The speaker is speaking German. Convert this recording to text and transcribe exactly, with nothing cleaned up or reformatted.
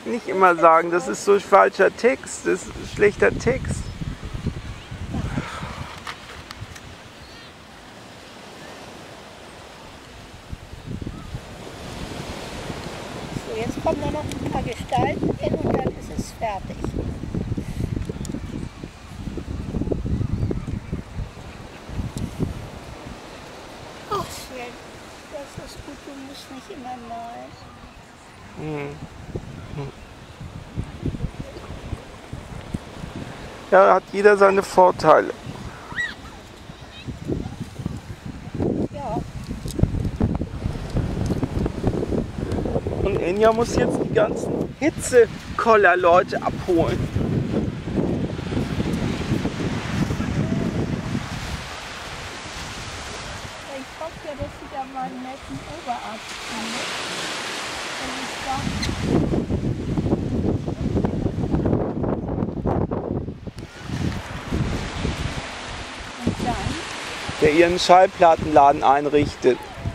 nicht immer sagen, das ist so falscher Text, das ist schlechter Text. So, jetzt kommen nur noch ein paar Gestalten hin und dann ist es fertig. Ach Sven, das ist gut, du musst nicht immer malen. Hm. Ja, hat jeder seine Vorteile. Ja. Und Enja muss jetzt die ganzen Hitzekoller-Leute abholen. Ich hoffe ja, dass sie da mal einen netten Oberarzt findet. Das ist doch. Und dann? Der ihren Schallplattenladen einrichtet.